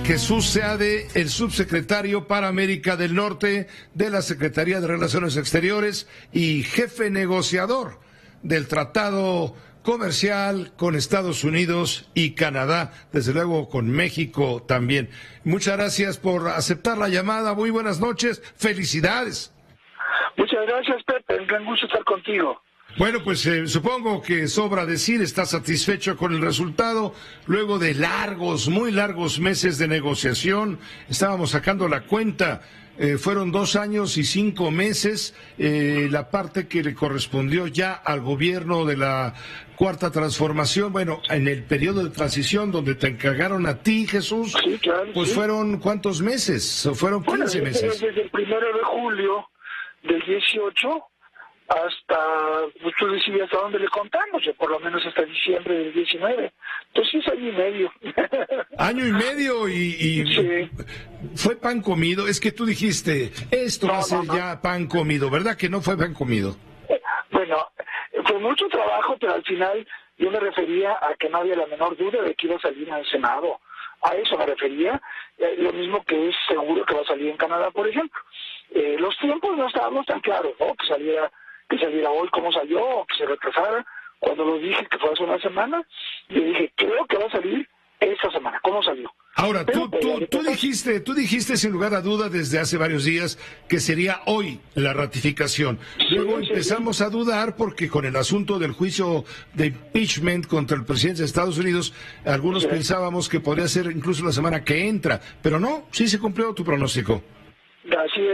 Jesús Seade, el subsecretario para América del Norte de la Secretaría de Relaciones Exteriores y jefe negociador del Tratado Comercial con Estados Unidos y Canadá, desde luego con México también. Muchas gracias por aceptar la llamada. Muy buenas noches. Felicidades. Muchas gracias, Pepe. Un gran gusto estar contigo. Bueno, pues supongo que sobra decir, está satisfecho con el resultado. Luego de largos, muy largos meses de negociación, estábamos sacando la cuenta, fueron 2 años y 5 meses, la parte que le correspondió ya al gobierno de la Cuarta Transformación, bueno, en el periodo de transición donde te encargaron a ti, Jesús, sí, claro, pues sí. Fueron ¿cuántos meses? Fueron 15 meses. Desde el 1 de julio del 18 hasta, pues tú decides hasta dónde le contamos, por lo menos hasta diciembre del 19. Entonces es año y medio. Año y medio y sí. Fue pan comido. Es que tú dijiste, esto va a ser ya pan comido, ¿verdad que no fue pan comido? Bueno, fue mucho trabajo, pero al final yo me refería a que no había la menor duda de que iba a salir en el Senado. A eso me refería, lo mismo que es seguro que va a salir en Canadá, por ejemplo. Los tiempos no estábamos tan claros, ¿no? Que saliera hoy como salió, o que se retrasara. Cuando lo dije que fue hace una semana, yo dije, creo que va a salir esta semana. ¿Cómo salió? Ahora, tú dijiste sin lugar a duda desde hace varios días que sería hoy la ratificación. Luego empezamos a dudar porque con el asunto del juicio de impeachment contra el presidente de Estados Unidos, algunos pensábamos que podría ser incluso la semana que entra, pero no, sí se cumplió tu pronóstico. Así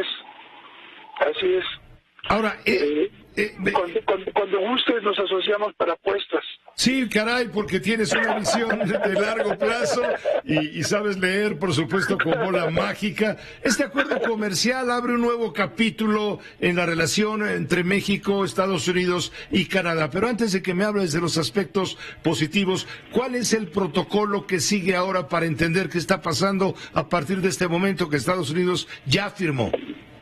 es. Ahora, cuando gustes nos asociamos para apuestas. Sí, caray, porque tienes una visión de largo plazo y sabes leer, por supuesto, con bola mágica. Este acuerdo comercial abre un nuevo capítulo en la relación entre México, Estados Unidos y Canadá. Pero antes de que me hables de los aspectos positivos, ¿cuál es el protocolo que sigue ahora para entender qué está pasando a partir de este momento que Estados Unidos ya firmó?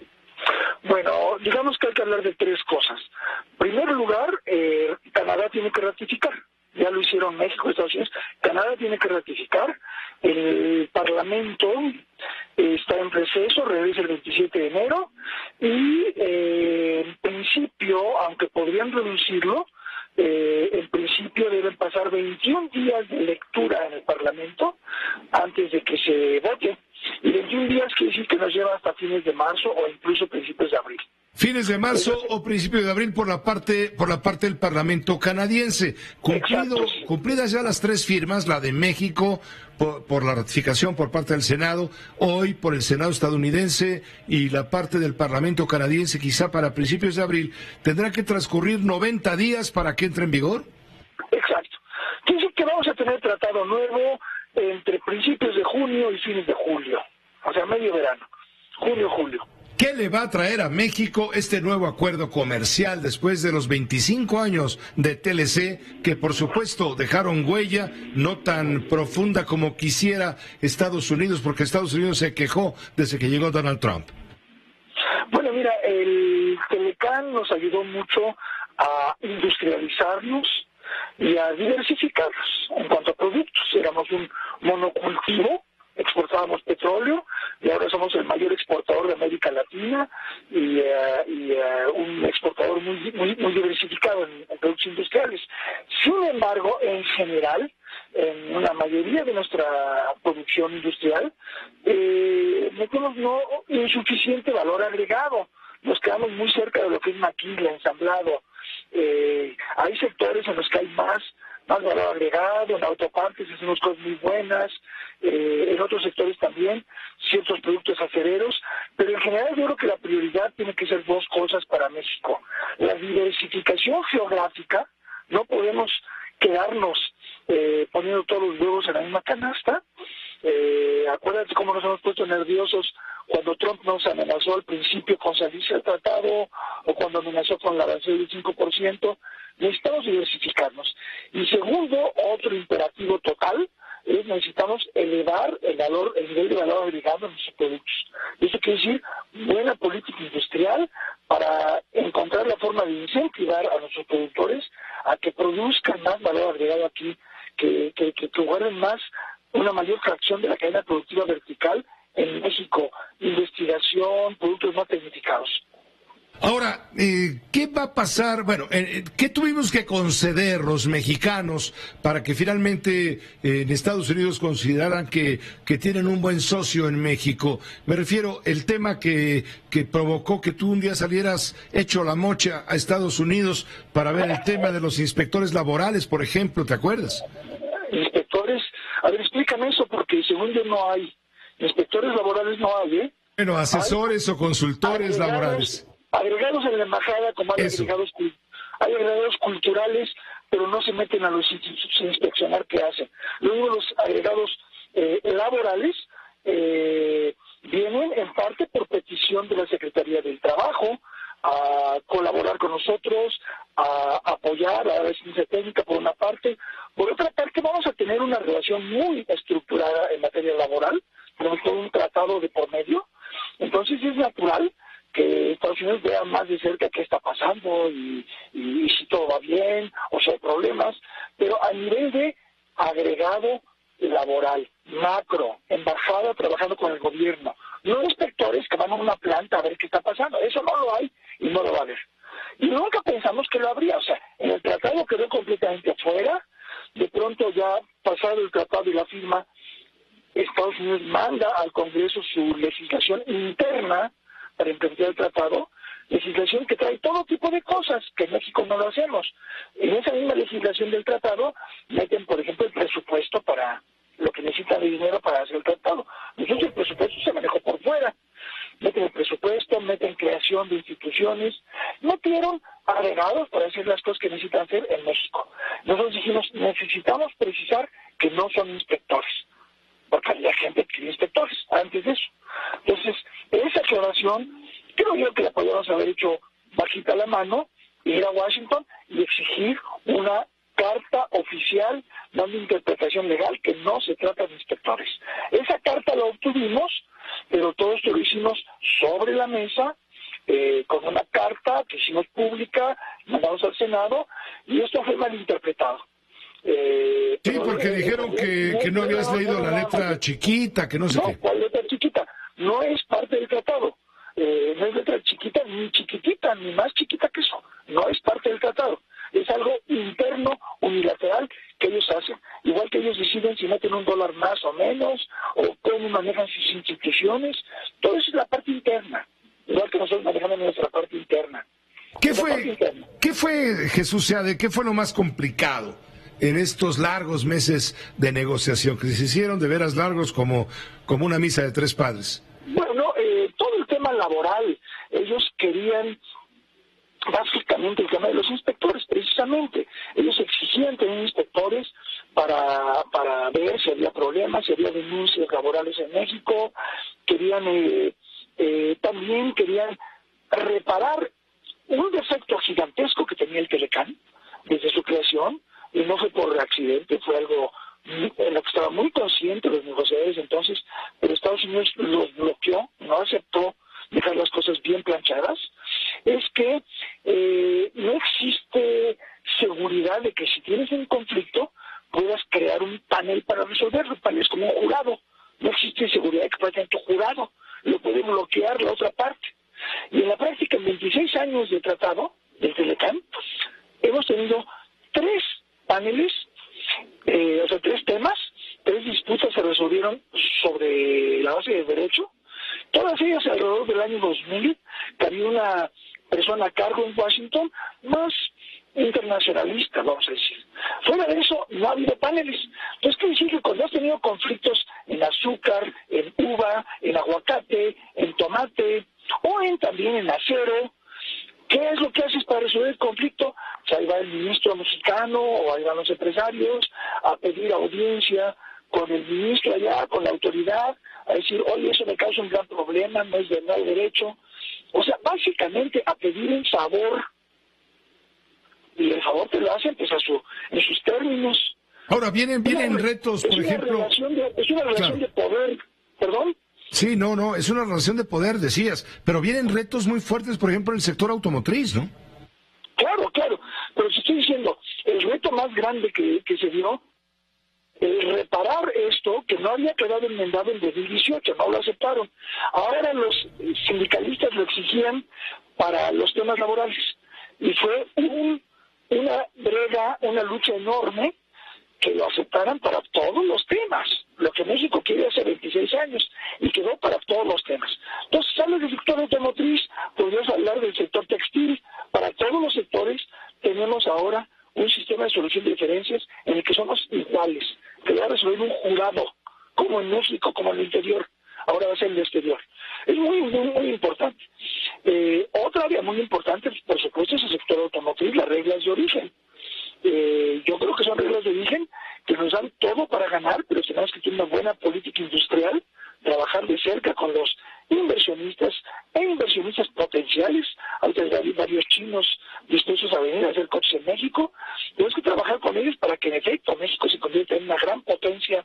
Bueno, digamos que hay que hablar de 3 cosas. En primer lugar, Canadá tiene que ratificar. Ya lo hicieron México y Estados Unidos. Canadá tiene que ratificar. El Parlamento está en receso, regresa el 27 de enero. Y en principio, aunque podrían reducirlo, en principio deben pasar 21 días de lectura en el Parlamento antes de que se vote. Y 21 días quiere decir que nos lleva hasta fines de marzo o incluso principios de abril. Fines de marzo o principios de abril por la parte del Parlamento canadiense. Cumplidas ya las 3 firmas, la de México por la ratificación por parte del Senado, hoy por el Senado estadounidense y la parte del Parlamento canadiense quizá para principios de abril, ¿tendrá que transcurrir 90 días para que entre en vigor? Exacto. Quiere decir que vamos a tener tratado nuevo entre principios de junio y fines de julio, o sea, medio verano, junio-julio. ¿Qué le va a traer a México este nuevo acuerdo comercial después de los 25 años de TLC, que por supuesto dejaron huella, no tan profunda como quisiera Estados Unidos, porque Estados Unidos se quejó desde que llegó Donald Trump? Bueno, mira, el Telecán nos ayudó mucho a industrializarnos y a diversificarnos en cuanto a productos. Éramos un monocultivo, exportábamos petróleo y ahora somos el mayor exportador de América Latina y un exportador muy diversificado en productos industriales. Sin embargo, en general, en una mayoría de nuestra producción industrial, metemos insuficiente valor agregado. Nos quedamos muy cerca de lo que es maquila, ensamblado. Hay sectores en los que hay más valor agregado, en autopartes hacemos cosas muy buenas, en otros sectores también, ciertos productos acereros, pero en general yo creo que la prioridad tiene que ser 2 cosas para México. La diversificación geográfica, no podemos quedarnos poniendo todos los huevos en la misma canasta. Acuérdate cómo nos hemos puesto nerviosos cuando Trump nos amenazó al principio con salirse del tratado o cuando amenazó con la arancel del 5%. Necesitamos diversificarnos. Y segundo, otro imperativo total, es necesitamos elevar el nivel de valor agregado en nuestros productos. Eso quiere decir buena política industrial para encontrar la forma de incentivar a nuestros productores a que produzcan más valor agregado aquí, que guarden más una mayor fracción de la cadena productiva vertical en México, investigación, productos no tecnificados. Ahora, ¿qué va a pasar? Bueno, ¿qué tuvimos que conceder los mexicanos para que finalmente en Estados Unidos consideraran que tienen un buen socio en México? Me refiero el tema que provocó que tú un día salieras hecho la mocha a Estados Unidos para ver el tema de los inspectores laborales, por ejemplo, ¿te acuerdas? Inspectores, a ver, explícame eso, porque según yo no hay. Inspectores laborales no hay, ¿eh? Bueno, asesores o consultores laborales. Agregados en la embajada, como hay agregados culturales, pero no se meten a los institutos a inspeccionar qué hacen. Luego los agregados laborales vienen en parte por petición de la Secretaría del Trabajo a colaborar con nosotros, a apoyar a la asistencia técnica por una parte. Por otra parte, vamos a tener una relación muy estructurada en materia laboral, tenemos todo un tratado de por medio, entonces es natural que Estados Unidos vea más de cerca qué está pasando y si todo va bien o si hay problemas, pero a nivel de agregado laboral, macro, embajada trabajando con el gobierno, no inspectores que van a una planta a ver qué está pasando, eso no lo hay y no lo va a haber. Y nunca pensamos que lo habría, o sea, en el tratado quedó completamente afuera, de pronto ya pasado el tratado y la firma, Estados Unidos manda al Congreso su legislación interna para implementar el tratado, legislación que trae todo tipo de cosas que en México no lo hacemos. En esa misma legislación del tratado meten, por ejemplo, el presupuesto para lo que necesitan de dinero para hacer el tratado. Nosotros el presupuesto se manejó por fuera. Meten el presupuesto, meten creación de instituciones, metieron agregados para hacer las cosas que necesitan hacer en México. Nosotros dijimos, necesitamos precisar que no son inspectores, porque había gente que era inspectores antes de eso. Entonces, esa aclaración, creo yo que la podríamos haber hecho bajita la mano, ir a Washington y exigir una carta oficial dando interpretación legal que no se trata de inspectores. Esa carta la obtuvimos, pero todo esto lo hicimos sobre la mesa, con una carta que hicimos pública, mandamos al Senado, y esto fue malinterpretado. Sí, porque dijeron que no habías leído la letra chiquita, que no sé qué. No, ¿cuál letra chiquita? No es parte del tratado. No es letra chiquita, ni chiquitita, ni más chiquita que eso. No es parte del tratado. Es algo interno, unilateral, que ellos hacen. Igual que ellos deciden si meten $1 más o menos, o cómo manejan sus instituciones. Todo eso es la parte interna. Igual que nosotros manejamos nuestra parte interna. ¿Qué fue, Jesús Seade, qué fue lo más complicado en estos largos meses de negociación, que se hicieron de veras largos como una misa de tres padres? Bueno, todo el tema laboral, ellos querían básicamente el tema de los inspectores, precisamente. Ellos exigían tener inspectores para ver si había problemas, si había denuncias laborales en México, también querían reparar un defecto gigantesco que tenía el Telecán desde su creación, y no fue por accidente, fue algo en lo que estaban muy conscientes los negociadores entonces, pero Estados Unidos los bloqueó, no aceptó dejar las cosas bien planchadas. Es que no existe seguridad de que si tienes un conflicto puedas crear un panel para resolverlo. Un panel es como un jurado. No existe seguridad de que puedas tener tu jurado. Lo puede bloquear la otra parte. Y en la práctica, en 26 años de tratado del Telecán, hemos tenido 3 paneles, o sea, 3 temas, 3 disputas se resolvieron sobre la base del derecho. Todas ellas alrededor del año 2000, que había una persona a cargo en Washington más internacionalista, vamos a decir. Fuera de eso, no ha habido paneles. Entonces, quiere decir que cuando has tenido conflictos en azúcar, en uva, en aguacate, en tomate, o también en acero, ¿qué es lo que haces para resolver el conflicto? O sea, ahí va el ministro mexicano o ahí van los empresarios a pedir audiencia con el ministro allá, con la autoridad, a decir, oye, eso me causa un gran problema, no es de no hay derecho. O sea, básicamente a pedir un favor, y el favor te lo hacen pues en sus términos. Ahora, vienen retos, por ejemplo... Es una relación de poder, ¿perdón? Sí, no, es una relación de poder, decías, pero vienen retos muy fuertes, por ejemplo, en el sector automotriz, ¿no? Claro, pero si estoy diciendo, el reto más grande que se dio reparar esto que no había quedado enmendado en 2018, no lo aceptaron. Ahora los sindicalistas lo exigían para los temas laborales y fue una brega, una lucha enorme que lo aceptaran para todos los temas, lo que México quiere hace 26 años y quedó para todos los temas. Entonces, hablas del sector automotriz, podrías hablar del sector textil, para todos los sectores tenemos ahora un sistema de solución de diferencias en el que somos iguales, que va a resolver un jurado, como en México, como en el interior, ahora va a ser el exterior. Es muy, muy, muy importante. Otra área muy importante, por supuesto, es el sector automotriz, las reglas de origen. Yo creo que son reglas de origen que nos dan todo para ganar, pero tenemos que tener una buena política industrial, trabajar de cerca con los inversionistas e inversionistas potenciales. Hay varios chinos dispuestos a venir a hacer coches en México. Tenemos que trabajar con ellos para que en efecto México se convierta en una gran potencia,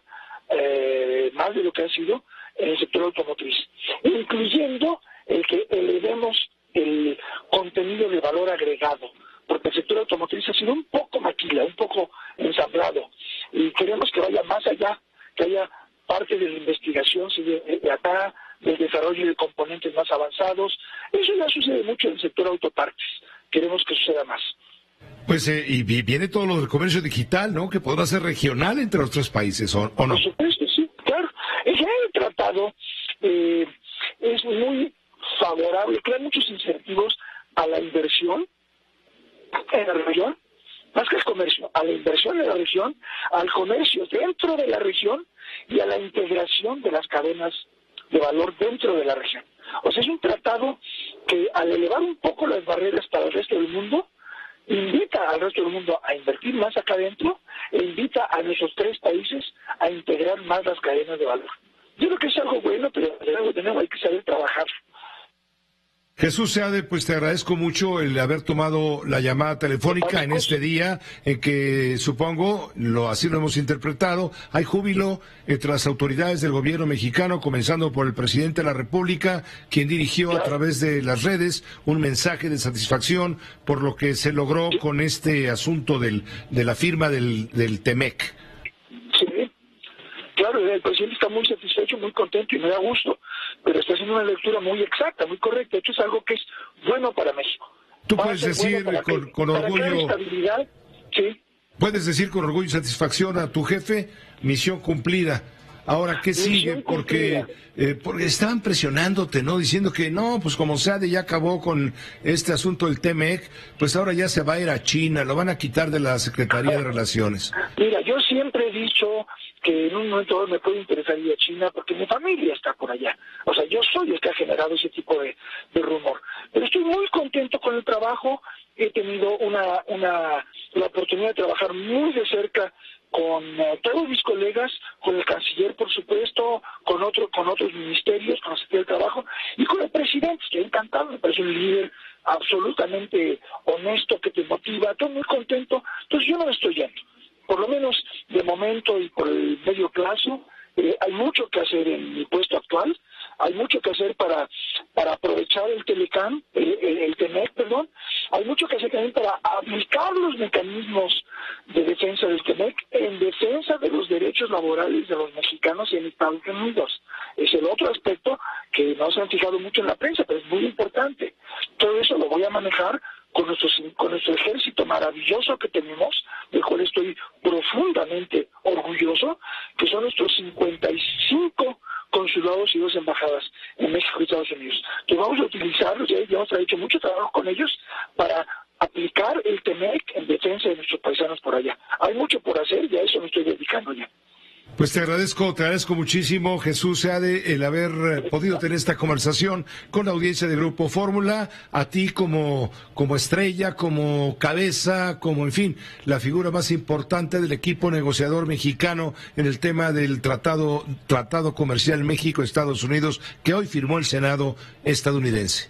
más de lo que ha sido en el sector automotriz, incluyendo el que elevemos el contenido de valor agregado, porque el sector automotriz ha sido un poco maquila, un poco ensamblado, y queremos que vaya más allá, que haya parte de la investigación de acá, del desarrollo de componentes más avanzados. Eso ya sucede mucho en el sector autopartes, queremos que suceda más. Pues y viene todo lo del comercio digital, ¿no? Que podrá ser regional entre los tres países, ¿o no? Por supuesto, sí, claro. En general el tratado es muy favorable, crea muchos incentivos a la inversión en la región, más que al comercio, a la inversión en la región, al comercio dentro de la región y a la integración de las cadenas de valor dentro de la región. O sea, es un tratado que al elevar un poco las barreras para el resto del mundo, invita al resto del mundo a invertir más acá adentro e invita a nuestros tres países a integrar más las cadenas de valor. Yo creo que es algo bueno, pero hay que saber trabajar. Jesús Seade, pues te agradezco mucho el haber tomado la llamada telefónica en este día en que, supongo, así lo hemos interpretado, hay júbilo entre las autoridades del gobierno mexicano, comenzando por el presidente de la República, quien dirigió a través de las redes un mensaje de satisfacción por lo que se logró con este asunto de la firma del TEMEC. Sí, claro, el presidente está muy satisfecho, muy contento y me da gusto, pero está haciendo una lectura muy exacta, muy correcta. Esto es algo que es bueno para México. Tú puedes decir con orgullo, sí. Puedes decir con orgullo y satisfacción a tu jefe, misión cumplida. Ahora, ¿qué sigue? Porque estaban presionándote, ¿no? Diciendo que no, pues como SEADE ya acabó con este asunto del TEMEC, pues ahora ya se va a ir a China, lo van a quitar de la Secretaría de Relaciones. Mira, yo siempre he dicho que en un momento dado me puede interesar ir a China porque mi familia está por allá. O sea, yo soy el que ha generado ese tipo de rumor. Pero estoy muy contento con el trabajo. He tenido la oportunidad de trabajar muy de cerca con todos mis colegas, con el canciller, por supuesto, con otros ministerios, con la Secretaría del Trabajo, y con el presidente, que encantado, me parece un líder absolutamente honesto, que te motiva, estoy muy contento. Entonces yo no me estoy yendo. Por lo menos de momento y por el medio plazo, hay mucho que hacer en mi puesto actual, hay mucho que hacer para aprovechar el TEMEC, perdón, hay mucho que hacer también para aplicar los mecanismos de defensa del TEMEC en defensa de los derechos laborales de los mexicanos en Estados Unidos. Es el otro aspecto que no se han fijado mucho en la prensa, pero es muy importante. Todo eso lo voy a manejar con nuestro ejército maravilloso que tenemos, del cual estoy profundamente orgulloso, que son nuestros 55 consulados y 2 embajadas en México y Estados Unidos. Entonces vamos a utilizarlos, ya hemos hecho mucho trabajo con ellos para aplicar el TEMEC en defensa de nuestros paisanos por allá. Hay mucho por hacer y a eso me estoy dedicando ya. Pues te agradezco muchísimo, Jesús Seade, el haber podido tener esta conversación con la audiencia de Grupo Fórmula, a ti como estrella, como cabeza, como, en fin, la figura más importante del equipo negociador mexicano en el tema del tratado comercial México-Estados Unidos, que hoy firmó el Senado estadounidense.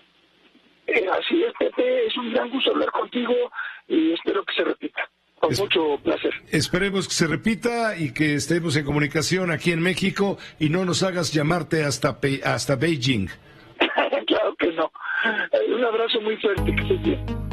Así es, Pepe, es un gran gusto hablar contigo y espero que se repita. Con mucho placer. Esperemos que se repita y que estemos en comunicación aquí en México y no nos hagas llamarte hasta Beijing. Claro que no. Un abrazo muy fuerte, que estés bien.